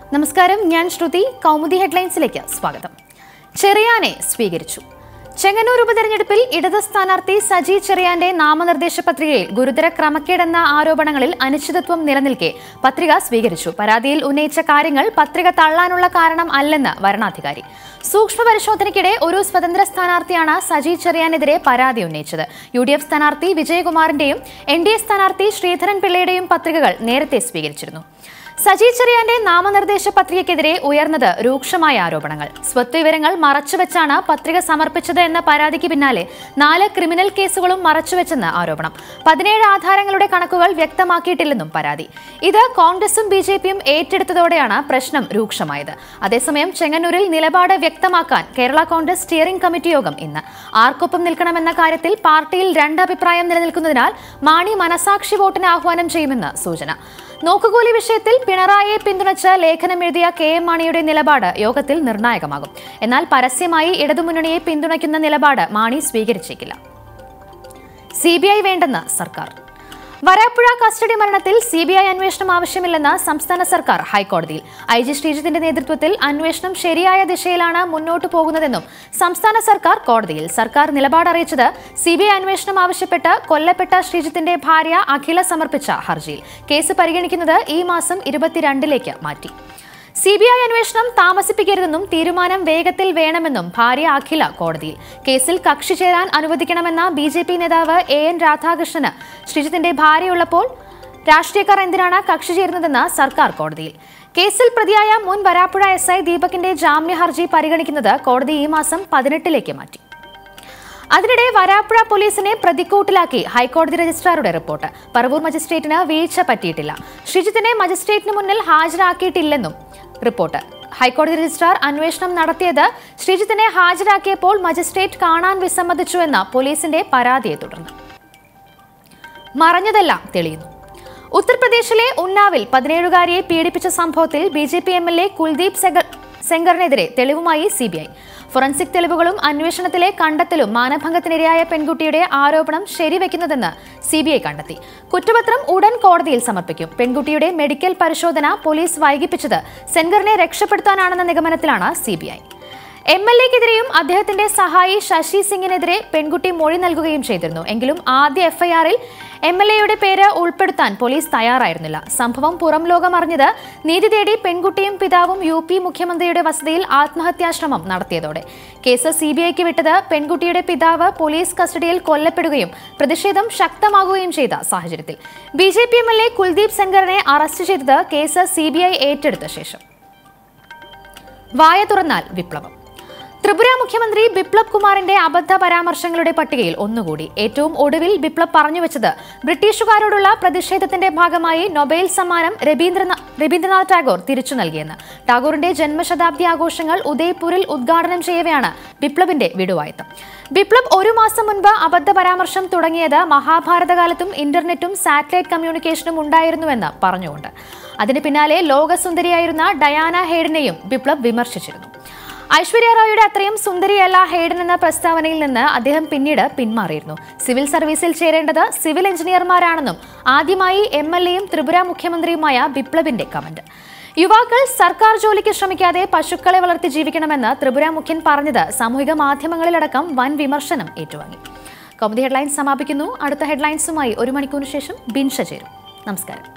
നമസ്കാരം, ഞാൻ ശ്രുതി. കൗമുദി ഹെഡ്ലൈൻസിലേക്ക് സ്വാഗതം. ചെറിയാനെ സ്വീകരിച്ചു. ചെങ്ങന്നൂർ ഉപതെരഞ്ഞെടുപ്പിൽ ഇടത് സ്ഥാനാർത്ഥി സജി ചെറിയാന്റെ നാമനിർദ്ദേശ പത്രികയിൽ ഗുരുതര ക്രമക്കേടെന്ന ആരോപണങ്ങളിൽ അനിശ്ചിതത്വം നിലനിൽക്കെ പത്രിക സ്വീകരിച്ചു. പരാതിയിൽ ഉന്നയിച്ച കാര്യങ്ങൾ പത്രിക തള്ളാനുള്ള കാരണം അല്ലെന്ന് വരണാധികാരി. സൂക്ഷ്മ പരിശോധനയ്ക്കിടെ ഒരു സ്വതന്ത്ര സ്ഥാനാർത്ഥിയാണ് സജി ചെറിയാനെതിരെ പരാതി ഉന്നയിച്ചത്. UDF സ്ഥാനാർത്ഥി വിജയകുമാറിന്റെയും NDA സ്ഥാനാർത്ഥി ശ്രീധരൻ പിള്ളയുടെയും പത്രികകൾ നേരത്തെ സ്വീകരിച്ചിരുന്നു. സജി ചെറിയാന്റെ നാമനിർദ്ദേശ പത്രികയ്ക്കെതിരെ ഉയർന്നത് രൂക്ഷമായ ആരോപണങ്ങൾ. സ്വത്ത് വിവരങ്ങൾ മറച്ചുവെച്ചാണ് പത്രിക സമർപ്പിച്ചത് എന്ന പരാതിക്ക് പിന്നാലെ 4 ക്രിമിനൽ കേസുകളും മറച്ചുവെച്ചെന്ന് ആരോപണം. 17 ആധാരങ്ങളുടെ കണക്കുകൾ വ്യക്തമാക്കിയിട്ടില്ലെന്നും പരാതി. ഇത് കോൺഗ്രസും BJPയും ഏറ്റെടുത്തതോടെയാണ് പ്രശ്നം രൂക്ഷമായത്. അതേസമയം ചെങ്ങന്നൂരിൽ നിലപാട് വ്യക്തമാക്കാൻ കേരള കോൺഗ്രസ് സ്റ്റിയറിംഗ് കമ്മിറ്റി യോഗം ഇന്ന്. ആർക്കൊപ്പം നിൽക്കണമെന്ന കാര്യത്തിൽ പാർട്ടിയിൽ 2 അഭിപ്രായം നിലനിൽക്കുന്നതിനാൽ മാണി മനസാക്ഷി വോട്ടിന് ആഹ്വാനം ചെയ്യുമെന്ന് സൂചന. നോക്കുകൂലി വിഷയത്തിൽ പിണറായിയെ പിന്തുണച്ച് ലേഖനം എഴുതിയ KM മാണിയുടെ നിലപാട് യോഗത്തിൽ നിർണായകമാകും. എന്നാൽ പരസ്യമായി ഇടതുമുന്നണിയെ പിന്തുണയ്ക്കുന്ന നിലപാട് മാണി സ്വീകരിച്ചേക്കില്ല. CBI വേണ്ടെന്ന് സർക്കാർ. വരാപ്പുഴ കസ്റ്റഡി മരണത്തിൽ CBI അന്വേഷണം ആവശ്യമില്ലെന്ന് സംസ്ഥാന സർക്കാർ ഹൈക്കോടതിയിൽ. IG ശ്രീജിത്തിന്റെ നേതൃത്വത്തിൽ അന്വേഷണം ശരിയായ ദിശയിലാണ് മുന്നോട്ടു പോകുന്നതെന്നും സംസ്ഥാന സർക്കാർ കോടതിയിൽ. സർക്കാർ നിലപാട് അറിയിച്ചത് CBI അന്വേഷണം ആവശ്യപ്പെട്ട് കൊല്ലപ്പെട്ട ശ്രീജിത്തിന്റെ ഭാര്യ അഖില സമർപ്പിച്ച ഹർജിയിൽ. കേസ് പരിഗണിക്കുന്നത് ഈ മാസം 22-ലേക്ക് മാറ്റി. CBI അന്വേഷണം താമസിപ്പിക്കരുതെന്നും തീരുമാനം വേഗത്തിൽ വേണമെന്നും ഭാര്യ അഖില കോടതിയിൽ. കേസിൽ കക്ഷി ചേരാൻ അനുവദിക്കണമെന്ന BJP നേതാവ് AN രാധാകൃഷ്ണന് ശ്രീജിത്തിന്റെ ഭാര്യയുള്ളപ്പോൾ രാഷ്ട്രീയക്കാർ എന്തിനാണ് കക്ഷി ചേരുന്നതെന്ന് സർക്കാർ കോടതിയിൽ. കേസിൽ പ്രതിയായ മുൻ വരാപ്പുഴ SI ദീപകിന്റെ ജാമ്യ ഹർജി പരിഗണിക്കുന്നത് കോടതി ഈ മാസം 18-ലേക്ക് മാറ്റി. അതിനിടെ വരാപ്പുഴ പോലീസിനെ പ്രതിക്കൂട്ടിലാക്കി ഹൈക്കോടതി രജിസ്ട്രാറുടെ റിപ്പോർട്ട്. പറവൂർ മജിസ്ട്രേറ്റിന് വീഴ്ച പറ്റിയിട്ടില്ല. ശ്രീജിത്തിനെ മജിസ്ട്രേറ്റിന് മുന്നിൽ ഹാജരാക്കിയിട്ടില്ലെന്നും റിപ്പോർട്ട്. ഹൈക്കോടതി രജിസ്ട്രാർ അന്വേഷണം നടത്തിയത് ശ്രീജിത്തിനെ ഹാജരാക്കിയപ്പോൾ മജിസ്ട്രേറ്റ് കാണാൻ വിസമ്മതിച്ചുവെന്ന പോലീസിന്റെ പരാതിയെ തുടർന്ന്. മറഞ്ഞതെല്ലാം തെളിയുന്നു. ഉത്തർപ്രദേശിലെ ഉന്നാവിൽ 17-കാരിയെ പീഡിപ്പിച്ച സംഭവത്തിൽ BJP MLA കുൽദീപ് സെംഗറിനെതിരെ തെളിവുമായി CBI. ഫോറൻസിക് തെളിവുകളും അന്വേഷണത്തിലെ കണ്ടെത്തലും മാനഭംഗത്തിനിരയായ പെൺകുട്ടിയുടെ ആരോപണം ശരിവെക്കുന്നതെന്ന് CBI കണ്ടെത്തി. കുറ്റപത്രം ഉടൻ കോടതിയിൽ സമർപ്പിക്കും. പെൺകുട്ടിയുടെ മെഡിക്കൽ പരിശോധന പോലീസ് വൈകിപ്പിച്ചത് സെൻഗറിനെ രക്ഷപ്പെടുത്താനാണെന്ന നിഗമനത്തിലാണ് CBI. MLAക്കെതിരെയും അദ്ദേഹത്തിന്റെ സഹായി ശശി സിംഗിനെതിരെ പെൺകുട്ടി മൊഴി നൽകുകയും ചെയ്തിരുന്നു. എങ്കിലും ആദ്യ FIRൽ MLAയുടെ പേര് ഉൾപ്പെടുത്താൻ പോലീസ് തയ്യാറായിരുന്നില്ല. സംഭവം പുറം ലോകം അറിഞ്ഞത് നീതി തേടി പെൺകുട്ടിയും പിതാവും UP മുഖ്യമന്ത്രിയുടെ വസതിയിൽ ആത്മഹത്യാശ്രമം നടത്തിയതോടെ. കേസ് CBIക്ക് വിട്ടത് പെൺകുട്ടിയുടെ പിതാവ് പോലീസ് കസ്റ്റഡിയിൽ കൊല്ലപ്പെടുകയും പ്രതിഷേധം ശക്തമാകുകയും ചെയ്ത സാഹചര്യത്തിൽ. BJP MLA കുൽദീപ് സെംഗറിനെ അറസ്റ്റ് ചെയ്തത് കേസ് CBI ഏറ്റെടുത്ത ശേഷം. വായ തുറന്നാൽ വിപ്ലവം. ത്രിപുര മുഖ്യമന്ത്രി ബിപ്ലബ് കുമാറിന്റെ അബദ്ധ പരാമർശങ്ങളുടെ പട്ടികയിൽ ഒന്നുകൂടി. ഏറ്റവും ഒടുവിൽ ബിപ്ലബ് പറഞ്ഞുവെച്ചത് ബ്രിട്ടീഷുകാരോടുള്ള പ്രതിഷേധത്തിന്റെ ഭാഗമായി നൊബേൽ സമ്മാനം രവീന്ദ്രനാഥ് ടാഗോർ തിരിച്ചു നൽകിയെന്ന്. ടാഗോറിന്റെ ജന്മശതാബ്ദി ആഘോഷങ്ങൾ ഉദയ്പൂരിൽ ഉദ്ഘാടനം ചെയ്യവെയാണ് ബിപ്ലബിന്റെ വിടുവായത്തം. ബിപ്ലബ് 1 മാസം മുൻപ് അബദ്ധ പരാമർശം തുടങ്ങിയത് മഹാഭാരതകാലത്തും ഇന്റർനെറ്റും സാറ്റലൈറ്റ് കമ്മ്യൂണിക്കേഷനും ഉണ്ടായിരുന്നുവെന്ന് പറഞ്ഞുകൊണ്ട്. അതിന് പിന്നാലെ ലോകസുന്ദരിയായിരുന്ന ഡയാന ഹെയ്ഡനെയും ബിപ്ലബ് വിമർശിച്ചിരുന്നു. ഐശ്വര്യ റായിയുടെ അത്രയും സുന്ദരിയല്ല ഹെയ്ഡൻ എന്ന പ്രസ്താവനയിൽ നിന്ന് അദ്ദേഹം പിന്നീട് പിന്മാറിയിരുന്നു. സിവിൽ സർവീസിൽ ചേരേണ്ടത് സിവിൽ എഞ്ചിനീയർമാരാണെന്നും ആദ്യമായി MLAയും ത്രിപുര മുഖ്യമന്ത്രിയുമായ ബിപ്ലബിന്റെ കമന്റ്. യുവാക്കൾ സർക്കാർ ജോലിക്ക് ശ്രമിക്കാതെ പശുക്കളെ വളർത്തി ജീവിക്കണമെന്ന് ത്രിപുര മുഖ്യൻ പറഞ്ഞത് സാമൂഹിക മാധ്യമങ്ങളിലടക്കം വൻ വിമർശനം ഏറ്റുവാങ്ങി. കൗമുദി ഹെഡ്ലൈൻസ് സമാപിക്കുന്നു. അടുത്ത ഹെഡ്ലൈൻസുമായി 1 മണിക്കൂറിന് ശേഷം ബിൻഷ ചേരും. നമസ്കാരം.